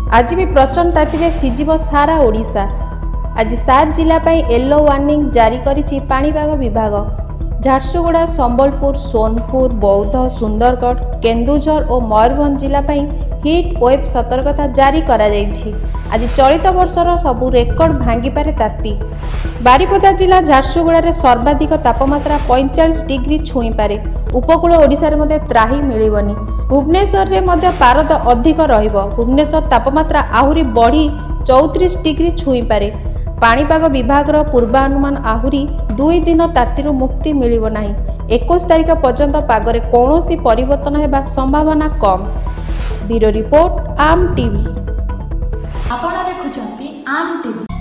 आज भी प्रचंड ताती सिजिब सारा ओडिशा। आज 7 जिला येलो वार्निंग जारी करिछि पाणीपाग विभाग। झारसुगुड़ा, संबलपुर, सोनपुर, बौद्ध, सुंदरगढ़, केन्दुझर और मयूरभंज जिला हिट वेव सतर्कता जारी करा जायछि। आज चलित वर्षर सबु रेकर्ड भांगी पारे ताती। बारिपदा जिला झारसुगुड़ा सर्वाधिक तापमात्रा 45 डिग्री छुई पारे। उपकूल ओडिशा रे मध्य त्राही मिलिबनी। भुवनेश्वर रे मध्य पारद अधिक रहिबो। भुवनेश्वर तापमात्रा आहुरी बढ़ी 34 डिग्री छुई पारे। पाणीपाग विभाग पूर्वानुमान आहुरी 2 दिन तातीरू मुक्ति मिलिबो नाही। 21 तारिख पर्यंत पागरे कौनसी परिवर्तन हेबा संभावना कम। ब्यूरो रिपोर्ट आम टीवी। आपण देखुचंती आम टीवी।